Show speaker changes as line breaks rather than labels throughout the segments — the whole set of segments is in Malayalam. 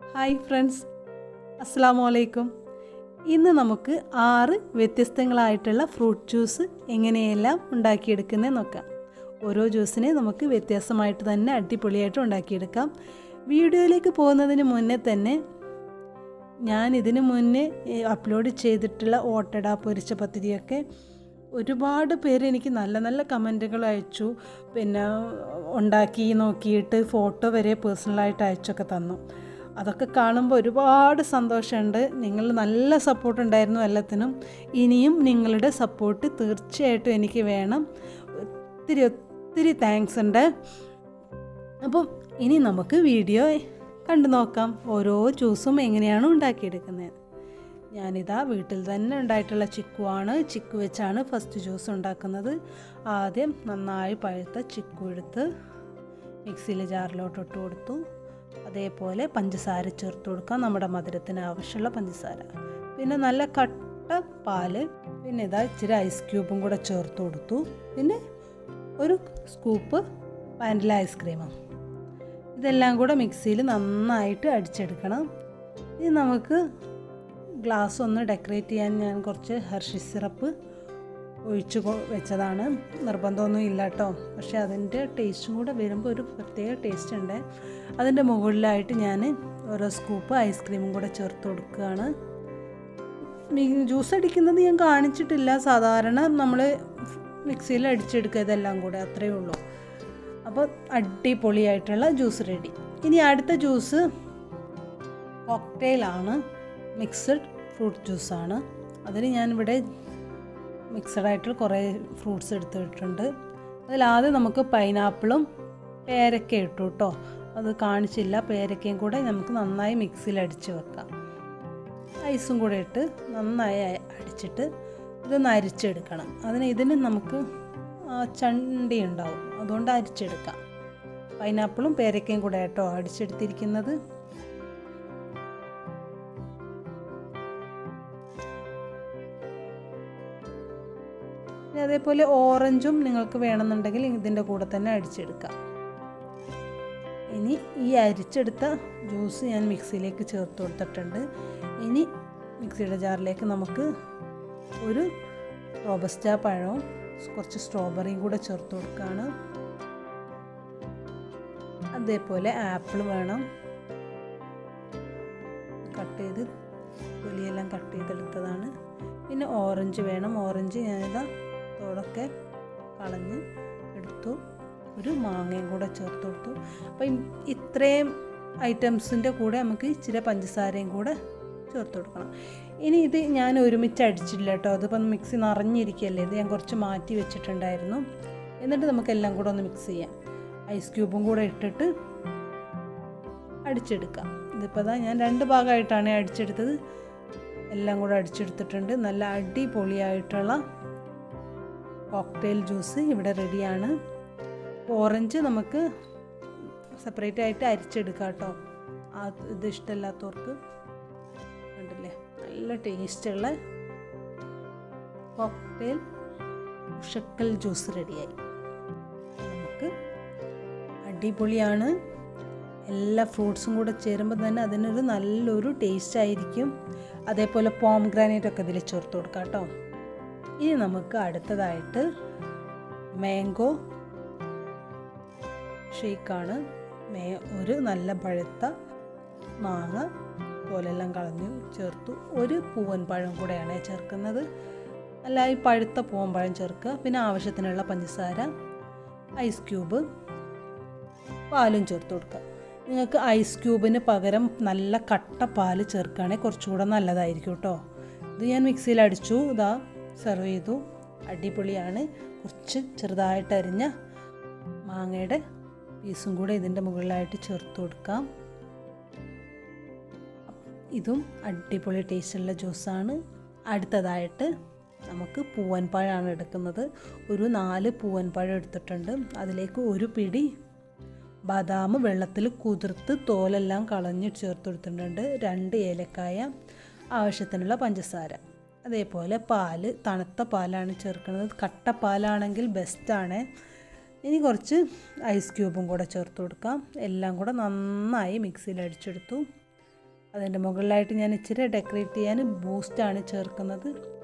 ഹായ് ഫ്രണ്ട്സ്, അസ്സലാമു അലൈക്കും. ഇന്ന് നമുക്ക് 6 വ്യത്യസ്തങ്ങളായിട്ടുള്ള ഫ്രൂട്ട് ജ്യൂസ് എങ്ങനെയെല്ലാം ഉണ്ടാക്കിയെടുക്കുന്നത് നോക്കാം. ഓരോ ജ്യൂസിനെ നമുക്ക് വ്യത്യാസമായിട്ട് തന്നെ അടിപൊളിയായിട്ട് ഉണ്ടാക്കിയെടുക്കാം. വീഡിയോയിലേക്ക് പോകുന്നതിന് മുന്നേ തന്നെ ഞാൻ ഇതിന് മുന്നേ അപ്ലോഡ് ചെയ്തിട്ടുള്ള ഓട്ടട, പൊരിച്ച പത്തിരിയൊക്കെ ഒരുപാട് പേര് എനിക്ക് നല്ല നല്ല കമൻറ്റുകൾ അയച്ചു. പിന്നെ ഉണ്ടാക്കി നോക്കിയിട്ട് ഫോട്ടോ വരെ പേഴ്സണലായിട്ട് അയച്ചൊക്കെ തന്നു. അതൊക്കെ കാണുമ്പോൾ ഒരുപാട് സന്തോഷമുണ്ട്. നിങ്ങൾ നല്ല സപ്പോർട്ട് ഉണ്ടായിരുന്നു എല്ലാത്തിനും. ഇനിയും നിങ്ങളുടെ സപ്പോർട്ട് തീർച്ചയായിട്ടും എനിക്ക് വേണം. ഒത്തിരി ഒത്തിരി താങ്ക്സ് ഉണ്ട്. അപ്പം ഇനി നമുക്ക് വീഡിയോ കണ്ടു നോക്കാം, ഓരോ ജ്യൂസും എങ്ങനെയാണ് ഉണ്ടാക്കിയെടുക്കുന്നത്. ഞാനിതാ വീട്ടിൽ തന്നെ ഉണ്ടായിട്ടുള്ള ചിക്കുവാണ്. ചിക്കു വെച്ചാണ് ഫസ്റ്റ് ജ്യൂസ് ഉണ്ടാക്കുന്നത്. ആദ്യം നന്നായി പഴുത്ത ചിക്കു എടുത്ത് മിക്സിയിലെ ജാറിലോട്ട് ഇട്ട് കൊടുത്തു. അതേപോലെ പഞ്ചസാര ചേർത്ത് കൊടുക്കാം, നമ്മുടെ മധുരത്തിന് ആവശ്യമുള്ള പഞ്ചസാര. പിന്നെ നല്ല കട്ട പാല്, പിന്നെ ഇതാ ഇച്ചിരി ഐസ് ക്യൂബും കൂടെ ചേർത്ത് കൊടുത്തു. പിന്നെ ഒരു സ്കൂപ്പ് വാനില ഐസ്ക്രീമും. ഇതെല്ലാം കൂടെ മിക്സിയിൽ നന്നായിട്ട് അടിച്ചെടുക്കണം. ഇനി നമുക്ക് ഗ്ലാസ് ഒന്ന് ഡെക്കറേറ്റ് ചെയ്യാൻ ഞാൻ കുറച്ച് ഹെർഷി സിറപ്പ് ഒഴിച്ച് വെച്ചതാണ്. നിർബന്ധമൊന്നും ഇല്ല കേട്ടോ, പക്ഷേ അതിൻ്റെ ടേസ്റ്റും കൂടെ വരുമ്പോൾ ഒരു പ്രത്യേക ടേസ്റ്റ് ഉണ്ട്. അതിൻ്റെ മുകളിലായിട്ട് ഞാൻ ഓരോ സ്കൂപ്പ് ഐസ്ക്രീമും കൂടെ ചേർത്ത് കൊടുക്കുകയാണ്. ജ്യൂസ് അടിക്കുന്നത് ഞാൻ കാണിച്ചിട്ടില്ല. സാധാരണ നമ്മൾ മിക്സിയിൽ അടിച്ചെടുക്കുക, ഇതെല്ലാം കൂടെ അത്രയേ ഉള്ളൂ. അപ്പോൾ അടിപൊളിയായിട്ടുള്ള ജ്യൂസ് റെഡി. ഇനി അടുത്ത ജ്യൂസ് കോക്ടെയിലാണ്, മിക്സഡ് ഫ്രൂട്ട് ജ്യൂസാണ്. അതിന് ഞാനിവിടെ മിക്സഡായിട്ട് കുറേ ഫ്രൂട്ട്സ് എടുത്തിട്ടുണ്ട്. അതിലാദ്യം നമുക്ക് പൈനാപ്പിളും പേരക്ക ഇട്ടു കേട്ടോ, അത് കാണിച്ചില്ല. പേരക്കയും കൂടെ നമുക്ക് നന്നായി മിക്സിയിൽ അടിച്ച് വെക്കാം. ഐസും കൂടെ ഇട്ട് നന്നായി അടിച്ചിട്ട് ഇതൊന്ന് അരിച്ചെടുക്കണം. ഇതിന് നമുക്ക് ചണ്ടി ഉണ്ടാവും, അതുകൊണ്ട് അരിച്ചെടുക്കാം. പൈനാപ്പിളും പേരക്കയും കൂടെ കേട്ടോ അടിച്ചെടുത്തിരിക്കുന്നത്. അതേപോലെ ഓറഞ്ചും നിങ്ങൾക്ക് വേണമെന്നുണ്ടെങ്കിൽ ഇതിൻ്റെ കൂടെ തന്നെ അടിച്ചെടുക്കാം. ഇനി ഈ അരിച്ചെടുത്ത ജ്യൂസ് ഞാൻ മിക്സിയിലേക്ക് ചേർത്ത് കൊടുത്തിട്ടുണ്ട്. ഇനി മിക്സിയുടെ ജാറിലേക്ക് നമുക്ക് ഒരു റോബസ്റ്റ പഴവും കുറച്ച് സ്ട്രോബെറിയും കൂടെ ചേർത്ത് കൊടുക്കുകയാണ്. അതേപോലെ ആപ്പിൾ വേണം, തൊലിയെല്ലാം കട്ട് ചെയ്തെടുത്തതാണ്. പിന്നെ ഓറഞ്ച് വേണം. ഓറഞ്ച് ഞാനിതാ തോടൊക്കെ കളഞ്ഞ് എടുത്തു. ഒരു മാങ്ങയും കൂടെ ചേർത്ത് കൊടുത്തു. അപ്പം ഇത്രയും ഐറ്റംസിൻ്റെ കൂടെ നമുക്ക് ഇച്ചിരി പഞ്ചസാരയും കൂടെ ചേർത്ത് കൊടുക്കണം. ഇനി ഇത് ഞാൻ ഒരുമിച്ച് അടിച്ചില്ല കേട്ടോ, അതിപ്പം മിക്സി നിറഞ്ഞിരിക്കുകയല്ലേ. ഇത് ഞാൻ കുറച്ച് മാറ്റി വെച്ചിട്ടുണ്ടായിരുന്നു. എന്നിട്ട് നമുക്കെല്ലാം കൂടെ ഒന്ന് മിക്സ് ചെയ്യാം. ഐസ് ക്യൂബും കൂടെ ഇട്ടിട്ട് അടിച്ചെടുക്കാം. ഇതിപ്പോൾ ഞാൻ 2 ഭാഗമായിട്ടാണ് അടിച്ചെടുത്തത്. എല്ലാം കൂടെ അടിച്ചെടുത്തിട്ടുണ്ട്. നല്ല അടിപൊളിയായിട്ടുള്ള കോക്ടെയിൽ ജ്യൂസ് ഇവിടെ റെഡിയാണ്. ഓറഞ്ച് നമുക്ക് സെപ്പറേറ്റ് ആയിട്ട് അരിച്ചെടുക്കാം കേട്ടോ, ഇത് ഇഷ്ടമില്ലാത്തവർക്ക്. കണ്ടില്ലേ, നല്ല ടേസ്റ്റുള്ള കോക്ടെയിൽ ഉഷക്കൽ ജ്യൂസ് റെഡിയായി. നമുക്ക് അടിപൊളിയാണ്. എല്ലാ ഫ്രൂട്ട്സും കൂടെ ചേരുമ്പോൾ തന്നെ അതിനൊരു നല്ലൊരു ടേസ്റ്റ് ആയിരിക്കും. അതേപോലെ പോംഗ്രാനൈറ്റ് ഒക്കെ ഇതിൽ ചേർത്ത് കൊടുക്കാം കേട്ടോ. ഇനി നമുക്ക് അടുത്തതായിട്ട് മാംഗോ ഷേക്കാണ്. ഒരു നല്ല പഴുത്ത മാങ്ങ പോലെല്ലാം കളഞ്ഞു ചേർത്തു. ഒരു പൂവൻ പഴം കൂടെയാണ് ചേർക്കുന്നത്. അല്ല, ഈ പഴുത്ത പൂവൻ പഴം ചേർക്കുക. പിന്നെ ആവശ്യത്തിനുള്ള പഞ്ചസാര, ഐസ് ക്യൂബ്, പാലും ചേർത്ത് കൊടുക്കുക. നിങ്ങൾക്ക് ഐസ് ക്യൂബിന് പകരം നല്ല കട്ട പാല് ചേർക്കുകയാണെങ്കിൽ കുറച്ചുകൂടെ നല്ലതായിരിക്കും കേട്ടോ. ഇത് ഞാൻ മിക്സിയിൽ അടിച്ചു, ഇതാ സെർവ് ചെയ്തു. അടിപൊളിയാണ്. കുറച്ച് ചെറുതായിട്ട് അരിഞ്ഞ മാങ്ങയുടെ പീസും കൂടെ ഇതിൻ്റെ മുകളിലായിട്ട് ചേർത്ത് കൊടുക്കാം. ഇതും അടിപൊളി ടേസ്റ്റുള്ള ജ്യൂസാണ്. അടുത്തതായിട്ട് നമുക്ക് പൂവൻ പഴമാണ് എടുക്കുന്നത്. ഒരു 4 പൂവൻ പഴം എടുത്തിട്ടുണ്ട്. അതിലേക്ക് ഒരു പിടി ബദാം വെള്ളത്തിൽ കുതിർത്ത് തോലെല്ലാം കളഞ്ഞ് ചേർത്ത് കൊടുത്തിട്ടുണ്ട്. 2 ഏലക്കായ, ആവശ്യത്തിനുള്ള പഞ്ചസാര, അതേപോലെ പാല്, തണുത്ത പാലാണ് ചേർക്കുന്നത്. കട്ട പാലാണെങ്കിൽ ബെസ്റ്റാണ്. ഇനി കുറച്ച് ഐസ് ക്യൂബും കൂടെ ചേർത്ത് കൊടുക്കാം. എല്ലാം കൂടെ നന്നായി മിക്സിയിൽ അടിച്ചെടുത്തു. അതിൻ്റെ മുകളിലായിട്ട് ഞാൻ ഇച്ചിരി ഡെക്കറേറ്റ് ചെയ്യാൻ ബൂസ്റ്റാണ് ചേർക്കുന്നത്.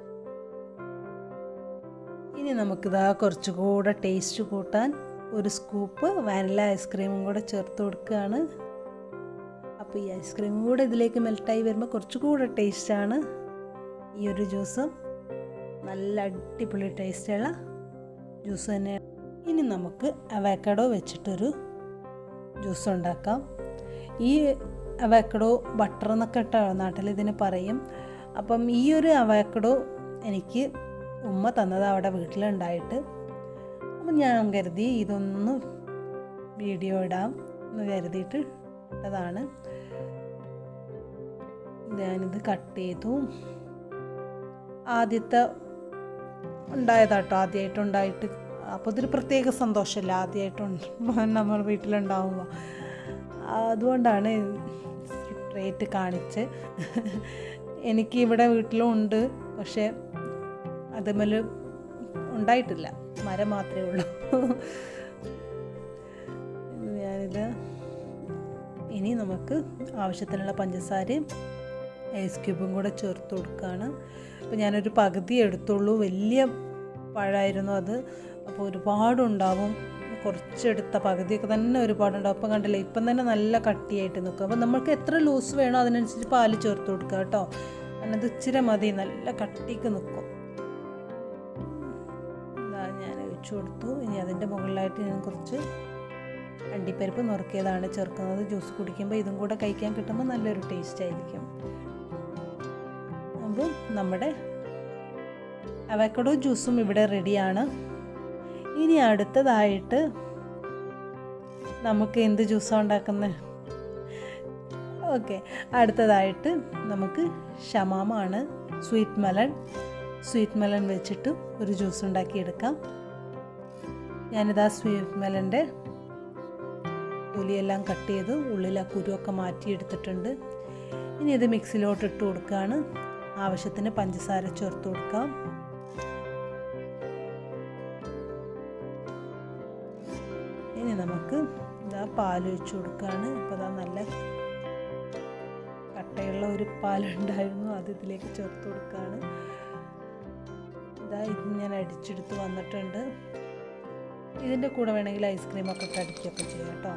ഇനി നമുക്കിതാ കുറച്ചുകൂടെ ടേസ്റ്റ് കൂട്ടാൻ ഒരു സ്കൂപ്പ് വാനില ഐസ്ക്രീമും കൂടെ ചേർത്ത് കൊടുക്കുകയാണ്. അപ്പോൾ ഈ ഐസ്ക്രീമും കൂടെ ഇതിലേക്ക് മെൽട്ടായി വരുമ്പോൾ കുറച്ചുകൂടെ ടേസ്റ്റാണ്. ഈ ഒരു ജ്യൂസ് നല്ല അടിപൊളി ടേസ്റ്റുള്ള ജ്യൂസ് തന്നെയാണ്. ഇനി നമുക്ക് അവക്കാഡോ വെച്ചിട്ടൊരു ജ്യൂസ് ഉണ്ടാക്കാം. ഈ അവക്കാഡോ ബട്ടർ എന്നൊക്കെ നാട്ടിൽ ഇതിന് പറയും. അപ്പം ഈ ഒരു അവക്കാഡോ എനിക്ക് ഉമ്മ തന്നത് അവിടെ വീട്ടിലുണ്ടായിട്ട്, അപ്പം ഞാൻ കരുതി ഇതൊന്ന് വീഡിയോ ഇടാം എന്ന് കരുതിയിട്ട് ഇട്ടതാണ്. ഞാനിത് കട്ട് ചെയ്തു. ആദ്യത്തെ ഉണ്ടായതാട്ടോ, ആദ്യമായിട്ടുണ്ടായിട്ട്. അപ്പോൾ ഇതൊരു പ്രത്യേക സന്തോഷമല്ല ആദ്യമായിട്ടുണ്ട് നമ്മൾ വീട്ടിലുണ്ടാവുമ്പോൾ. അതുകൊണ്ടാണ് സ്ട്രേറ്റ് കാണിച്ച്. എനിക്ക് ഇവിടെ വീട്ടിലും ഉണ്ട്, പക്ഷേ അതുമേൽ ഉണ്ടായിട്ടില്ല, മരം മാത്രമേ ഉള്ളൂ. ഞാനിത് ഇനി നമുക്ക് ആവശ്യത്തിനുള്ള പഞ്ചസാരയും ഐസ് ക്യൂബും കൂടെ ചേർത്ത് കൊടുക്കുകയാണ്. അപ്പോൾ ഞാനൊരു പകുതി എടുത്തുള്ളൂ, വലിയ പഴമായിരുന്നു അത്. അപ്പോൾ ഒരുപാടുണ്ടാവും, കുറച്ചെടുത്ത പകുതിയൊക്കെ തന്നെ ഒരുപാടുണ്ടാവും. അപ്പം കണ്ടില്ലേ, ഇപ്പം തന്നെ നല്ല കട്ടിയായിട്ട് നിൽക്കും. അപ്പോൾ നമുക്ക് എത്ര ലൂസ് വേണോ അതിനനുസരിച്ച് പാല് ചേർത്ത് കൊടുക്കുക കേട്ടോ. കാരണം ഇത് ഇച്ചിരി മതി, നല്ല കട്ടിക്ക് നിൽക്കും. ഞാൻ ഒഴിച്ചു കൊടുത്തു. ഇനി അതിൻ്റെ മുകളിലായിട്ട് ഞാൻ കുറച്ച് അണ്ടിപ്പരിപ്പ് നുറുക്കിയതാണ് ചേർക്കുന്നത്. ജ്യൂസ് കുടിക്കുമ്പോൾ ഇതും കൂടെ കഴിക്കാൻ കിട്ടുമ്പോൾ നല്ലൊരു ടേസ്റ്റ് ആയിരിക്കും. അപ്പോൾ നമ്മുടെ അവക്കാഡോ ജ്യൂസും ഇവിടെ റെഡിയാണ്. ഇനി അടുത്തതായിട്ട് നമുക്ക് എന്ത് ജ്യൂസാണ് ഉണ്ടാക്കുന്നത്? ഓക്കെ, അടുത്തതായിട്ട് നമുക്ക് ഷമാമാണ്, സ്വീറ്റ് മെലൺ വെച്ചിട്ട് ഒരു ജ്യൂസ് ഉണ്ടാക്കിയെടുക്കാം. ഞാനിതാ സ്വീറ്റ് മെലൻ്റെ തൊലിയെല്ലാം കട്ട് ചെയ്ത് ഉള്ളിൽ ആ കുരുവൊക്കെ മാറ്റിയെടുത്തിട്ടുണ്ട്. ഇനി ഇത് മിക്സിയിലോട്ട് ഇട്ട് കൊടുക്കുകയാണ്. ആവശ്യത്തിന് പഞ്ചസാര ചേർത്ത് കൊടുക്കാം. ഇനി നമുക്ക് ഇതാ പാലൊഴിച്ച് കൊടുക്കുകയാണ്. അപ്പോൾ ഇതാ നല്ല കട്ടയുള്ള ഒരു പാലുണ്ടായിരുന്നു, അത് ഇതിലേക്ക് ചേർത്ത് കൊടുക്കുകയാണ്. ഇതാ ഇത് ഞാൻ അടിച്ചെടുത്ത് വന്നിട്ടുണ്ട്. ഇതിൻ്റെ കൂടെ വേണമെങ്കിൽ ഐസ്ക്രീമൊക്കെ ഇട്ട് അടിക്കുകയൊക്കെ ചെയ്യാം കേട്ടോ.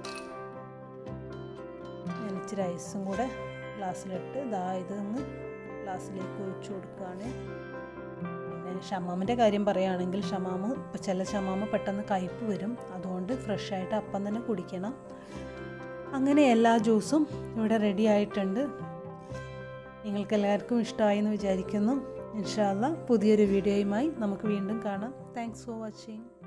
ഞാൻ ഇച്ചിരി ഐസും കൂടെ ഗ്ലാസ്സിലിട്ട് ഇതാ ഇതൊന്ന് ഗ്ലാസ്സിലേക്ക് ഒഴിച്ചു കൊടുക്കുകയാണ്. പിന്നെ ഷമാമിൻ്റെ കാര്യം പറയുകയാണെങ്കിൽ ചില ഷമാമ് പെട്ടെന്ന് കയ്പ്പ് വരും, അതുകൊണ്ട് ഫ്രഷായിട്ട് അപ്പം തന്നെ കുടിക്കണം. അങ്ങനെ എല്ലാ ജ്യൂസും ഇവിടെ റെഡി ആയിട്ടുണ്ട്. നിങ്ങൾക്ക് എല്ലാവർക്കും ഇഷ്ടമായി എന്ന് വിചാരിക്കുന്നു. ഇൻഷാ അല്ലാഹ് പുതിയൊരു വീഡിയോയുമായി നമുക്ക് വീണ്ടും കാണാം. Thanks for watching.